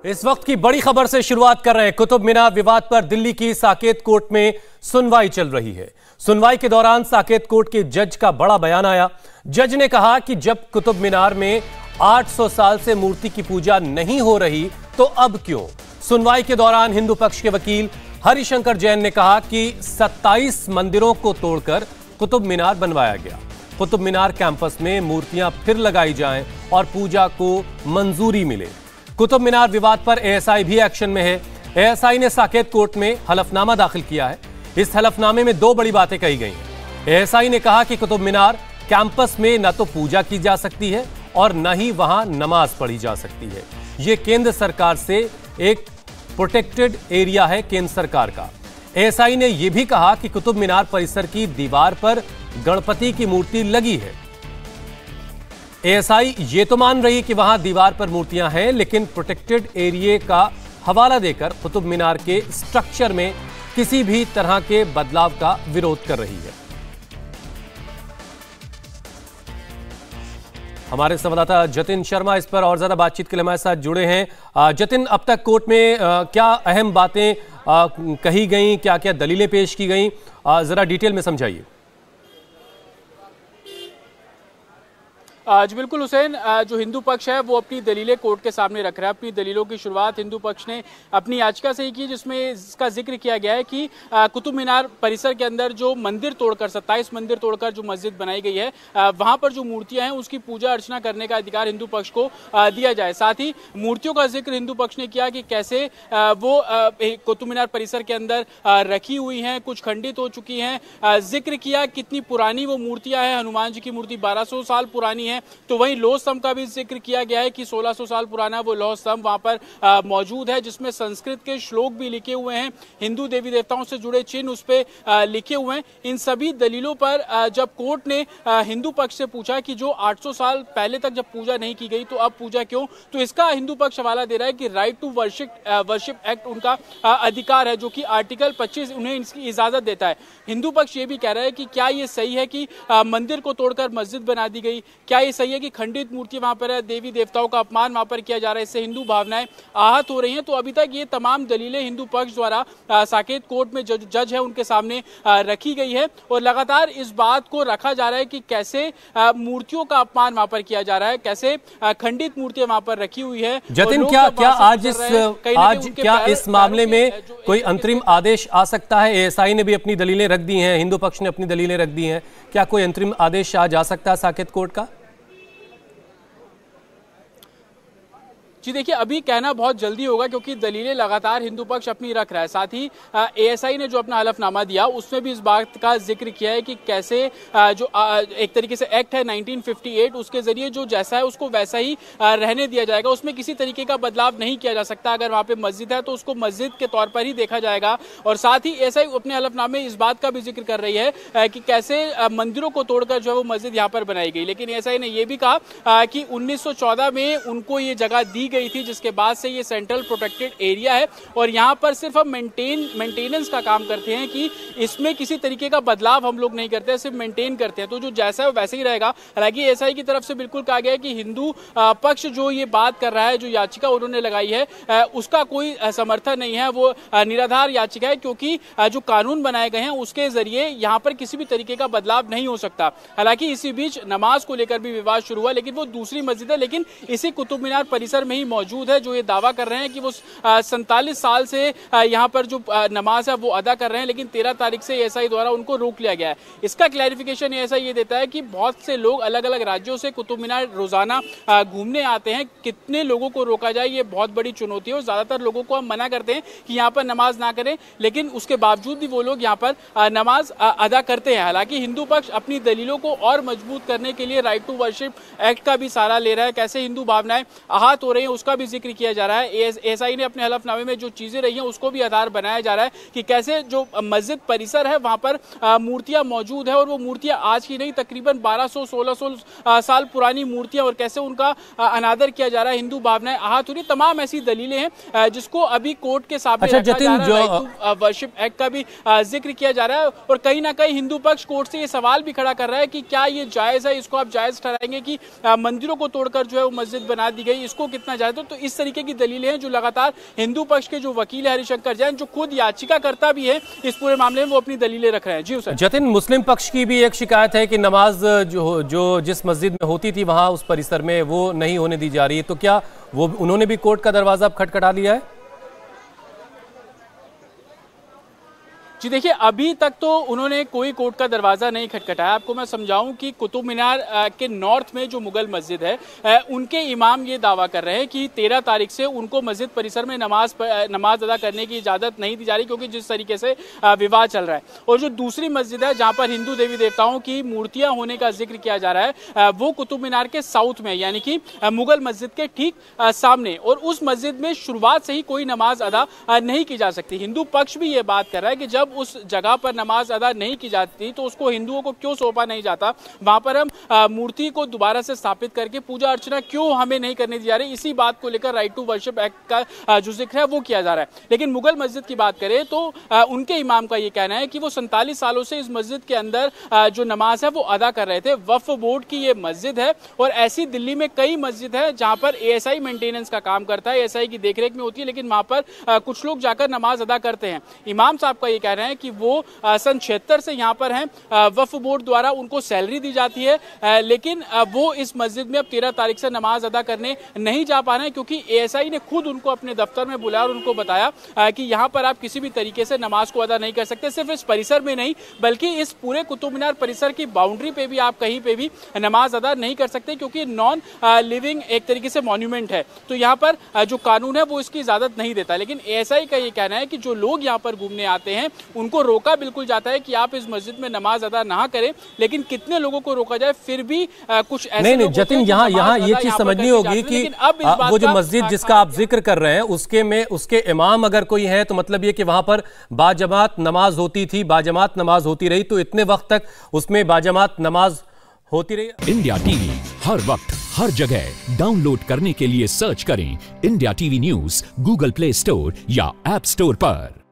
इस वक्त की बड़ी खबर से शुरुआत कर रहे हैं। कुतुब मीनार विवाद पर दिल्ली की साकेत कोर्ट में सुनवाई चल रही है। सुनवाई के दौरान साकेत कोर्ट के जज का बड़ा बयान आया। जज ने कहा कि जब कुतुब मीनार में 800 साल से मूर्ति की पूजा नहीं हो रही तो अब क्यों। सुनवाई के दौरान हिंदू पक्ष के वकील हरिशंकर जैन ने कहा कि 27 मंदिरों को तोड़कर कुतुब मीनार बनवाया गया। कुतुब मीनार कैंपस में मूर्तियां फिर लगाई जाएं और पूजा को मंजूरी मिले। कुतुब मीनार विवाद पर एएसआई भी एक्शन में है। एएसआई ने साकेत कोर्ट में हलफनामा दाखिल किया है। इस हलफनामे में 2 बड़ी बातें कही गई हैं। एएसआई ने कहा कि कुतुब मीनार कैंपस में न तो पूजा की जा सकती है और न ही वहां नमाज पढ़ी जा सकती है। यह केंद्र सरकार से एक प्रोटेक्टेड एरिया है, केंद्र सरकार का। एएसआई ने यह भी कहा कि कुतुब मीनार परिसर की दीवार पर गणपति की मूर्ति लगी है। एएसआई ये तो मान रही कि वहां दीवार पर मूर्तियां हैं, लेकिन प्रोटेक्टेड एरिया का हवाला देकर कुतुब मीनार के स्ट्रक्चर में किसी भी तरह के बदलाव का विरोध कर रही है। हमारे संवाददाता जतिन शर्मा इस पर और ज्यादा बातचीत के लिए हमारे साथ जुड़े हैं। जतिन, अब तक कोर्ट में क्या अहम बातें कही गई, क्या क्या दलीलें पेश की गई, जरा डिटेल में समझाइए। जी बिल्कुल हुसैन, जो हिंदू पक्ष है वो अपनी दलीलें कोर्ट के सामने रख रहा है। अपनी दलीलों की शुरुआत हिंदू पक्ष ने अपनी याचिका से ही की, जिसमें इसका जिक्र किया गया है कि कुतुब मीनार परिसर के अंदर जो मंदिर तोड़कर 27 मंदिर तोड़कर जो मस्जिद बनाई गई है, वहां पर जो मूर्तियां हैं उसकी पूजा अर्चना करने का अधिकार हिंदू पक्ष को दिया जाए। साथ ही मूर्तियों का जिक्र हिंदू पक्ष ने किया कि कैसे वो कुतुब मीनार परिसर के अंदर रखी हुई हैं, कुछ खंडित हो चुकी हैं। जिक्र किया कितनी पुरानी वो मूर्तियां हैं। हनुमान जी की मूर्ति 1200 साल पुरानी है। तो वहीं लौह स्तंभ का भी जिक्र किया गया है कि 1600 साल पुराना वो लौह स्तंभ वहां पर मौजूद है, जिसमें संस्कृत के श्लोक भी लिखे हुए हैं, हिंदू देवी देवताओं से जुड़े चिन्ह उस पर लिखे हुए हैं। इन सभी दलीलों पर जब कोर्ट ने हिंदू पक्ष से पूछा कि जो 800 साल पहले तक जब पूजा नहीं की गई तो अब पूजा क्यों, तो इसका हिंदू पक्ष हवाला दे रहा है कि राइट टू वर्शिप एक्ट उनका अधिकार है, जो कि आर्टिकल 25 उन्हें इसकी इजाजत देता है। हिंदू पक्ष ये भी कह रहा है कि क्या ये सही है कि मंदिर को तोड़कर मस्जिद बना दी गई, क्या ये सही है कि खंडित मूर्ति वहां पर है, देवी देवताओं का अपमान वहां पर किया जा रहा है, इससे हिंदू भावनाएं आहत हो रही हैं। तो अभी तक ये तमाम दलीलें हिंदू पक्ष द्वारा साकेत कोर्ट में जज है उनके सामने रखी गई है और लगातार इस बात को रखा जा रहा है कि कैसे मूर्तियों का अपमान वहां पर किया जा रहा है, कैसे खंडित मूर्तियां वहां पर रखी हुई है। जतिन, क्या आज क्या इस मामले में कोई अंतरिम आदेश आ सकता है? एएसआई ने भी अपनी दलीलें रख दी हैं, हिंदू पक्ष ने अपनी दलीलें रख दी हैं, क्या कोई अंतरिम आदेश आ जा सकता है साकेत कोर्ट का? जी देखिए, अभी कहना बहुत जल्दी होगा क्योंकि दलीलें लगातार हिंदू पक्ष अपनी रख रहा है। साथ ही एएसआई ने जो अपना हलफनामा दिया उसमें भी इस बात का जिक्र किया है कि कैसे जो एक तरीके से एक्ट है 1958 उसके जरिए जो जैसा है उसको वैसा ही रहने दिया जाएगा, उसमें किसी तरीके का बदलाव नहीं किया जा सकता। अगर वहां पे मस्जिद है तो उसको मस्जिद के तौर पर ही देखा जाएगा। और साथ ही एएसआई अपने हलफनामे में इस बात का भी जिक्र कर रही है कि कैसे मंदिरों को तोड़कर जो है वो मस्जिद यहाँ पर बनाई गई। लेकिन एएसआई ने यह भी कहा कि 1914 में उनको ये जगह दी गई थी, जिसके बाद से ये सेंट्रल प्रोटेक्टेड एरिया है और यहाँ पर सिर्फ हम मेंटेनेंस का काम करते हैं कि इसमें किसी तरीके का बदलाव हम लोग नहीं करते, सिर्फ मेंटेन करते हैं। तो जो जैसा है वैसे ही रहेगा। हालांकि एएसआई की तरफ से बिल्कुल कहा गया है कि हिंदू पक्ष जो ये बात कर रहा है, जो याचिका उन्होंने लगाई है, उसका कोई समर्थन नहीं है, वो निराधार याचिका है, क्योंकि जो कानून बनाए गए हैं उसके जरिए यहाँ पर किसी भी तरीके का बदलाव नहीं हो सकता। हालांकि इसी बीच नमाज को लेकर भी विवाद शुरू हुआ, लेकिन वो दूसरी मस्जिद है, लेकिन इसी कुतुब मीनार परिसर में ही मौजूद है, जो ये दावा कर रहे हैं कि वो 47 साल से यहाँ पर जो नमाज है वो अदा कर रहे हैं, लेकिन 13 तारीख से एएसआई द्वारा उनको रोक लिया गया है। इसका क्लैरिफिकेशन एएसआई ये देता है कि बहुत से लोग अलग अलग राज्यों से कुतुब मीनार रोजाना घूमने आते हैं। कितने लोगों को रोका जाए ये बहुत बड़ी चुनौती है और ज्यादातर लोगों को हम मना करते हैं कि यहाँ पर नमाज ना करें, लेकिन उसके बावजूद भी वो लोग यहाँ पर नमाज अदा करते हैं। हालांकि हिंदू पक्ष अपनी दलीलों को और मजबूत करने के लिए राइट टू वर्शिप एक्ट का भी सहारा ले रहा है, कैसे हिंदू भावनाएं आहत हो रही है उसका भी जिक्र किया जा रहा है। एएसआई ने अपने हलफनामे में जो चीजें रही हैं उसको भी आधार बनाया जा रहा है कि कैसे जो मस्जिद परिसर है वहां पर मूर्तियां मौजूद है और वो मूर्तियां आज की नहीं, तकरीबन 1200-1600 साल पुरानी मूर्तियां, और कैसे उनका अनादर किया जा रहा है, हिंदू भावनाएं आहत हो रही। तमाम ऐसी दलीलें हैं जिसको अभी कोर्ट के सामने रखा जा रहा है। राइट टू वर्शिप एक्ट का भी जिक्र किया जा रहा है और कहीं ना कहीं हिंदू पक्ष कोर्ट से ये सवाल भी खड़ा कर रहा है कि क्या ये जायज है, इसको आप जायज ठहराएंगे कि मंदिरों को तोड़कर जो है वो मस्जिद बना दी गई, इसको कितना ना जाए तो इस तरीके की दलीलें हैं जो लगातार हिंदू पक्ष के जो वकील है हरिशंकर जैन, जो खुद याचिकाकर्ता भी है इस पूरे मामले में, वो अपनी दलीलें रख रहे हैं। जी सर। जतिन, मुस्लिम पक्ष की भी एक शिकायत है कि नमाज जो जिस मस्जिद में होती थी वहां उस परिसर में वो नहीं होने दी जा रही है, तो क्या वो उन्होंने भी कोर्ट का दरवाजा अब खटखटा लिया है? जी देखिए, अभी तक तो उन्होंने कोई कोर्ट का दरवाजा नहीं खटखटाया। आपको मैं समझाऊं कि कुतुब मीनार के नॉर्थ में जो मुगल मस्जिद है, उनके इमाम ये दावा कर रहे हैं कि 13 तारीख से उनको मस्जिद परिसर में नमाज अदा करने की इजाजत नहीं दी जा रही, क्योंकि जिस तरीके से विवाद चल रहा है। और जो दूसरी मस्जिद है जहां पर हिंदू देवी देवताओं की मूर्तियां होने का जिक्र किया जा रहा है, वो कुतुब मीनार के साउथ में, यानी कि मुगल मस्जिद के ठीक सामने, और उस मस्जिद में शुरुआत से ही कोई नमाज अदा नहीं की जा सकती। हिंदू पक्ष भी ये बात कर रहा है कि जब उस जगह पर नमाज अदा नहीं की जाती तो उसको हिंदुओं को क्यों सौंपा नहीं जाता, वहां पर हम मूर्ति को दोबारा से स्थापित करके पूजा अर्चना क्यों हमें नहीं करने दी जा रही। इसी बात को लेकर राइट टू वर्शिप एक्ट का जो जिक्र है वो किया जा रहा है। लेकिन मुगल मस्जिद की बात करें तो उनके इमाम का ये कहना है कि वो 47 सालों से इस मस्जिद के अंदर जो नमाज है वो अदा कर रहे थे। वक्फ बोर्ड की ये मस्जिद है, और ऐसी दिल्ली में कई मस्जिद है जहां पर ASI मेंटेनेंस का काम करता है, ASI की देखरेख में होती है, लेकिन वहां पर कुछ लोग जाकर नमाज अदा करते हैं। इमाम साहब का ये कहना है कि वो सन 76 से यहाँ पर हैं, वक्फ बोर्ड द्वारा उनको सैलरी दी जाती है, लेकिन वो इस मस्जिद में अब 13 तारीख से नमाज अदा करने नहीं जा पा रहे हैं, क्योंकि ASI ने खुद उनको अपने दफ्तर में बुलाया और उनको बताया कि यहाँ पर आप किसी भी तरीके से नमाज को अदा नहीं कर सकते। सिर्फ इस परिसर में नहीं, बल्कि इस पूरे कुतुब मीनार परिसर की बाउंड्री पे भी आप कहीं पे भी नमाज अदा नहीं कर सकते, क्योंकि नॉन लिविंग एक तरीके से मॉन्यूमेंट है। तो यहाँ पर जो कानून है वो इसकी इजाजत नहीं देता। लेकिन ASI का ये कहना है कि जो लोग यहाँ पर घूमने आते हैं उनको रोका बिल्कुल जाता है कि आप इस मस्जिद में नमाज अदा ना करें, लेकिन कितने लोगों को रोका जाए फिर भी कुछ ऐसे नहीं जतिन, यहाँ ये चीज समझनी होगी कि वो जो मस्जिद जिसका आप जिक्र कर रहे हैं उसके इमाम अगर कोई है तो मतलब ये कि वहां पर बाजमात नमाज होती थी, बाजमात नमाज होती रही, तो इतने वक्त तक उसमें बाजमात नमाज होती रही। इंडिया टीवी हर वक्त हर जगह डाउनलोड करने के लिए सर्च करें India TV news Google Play Store या ऐप स्टोर पर।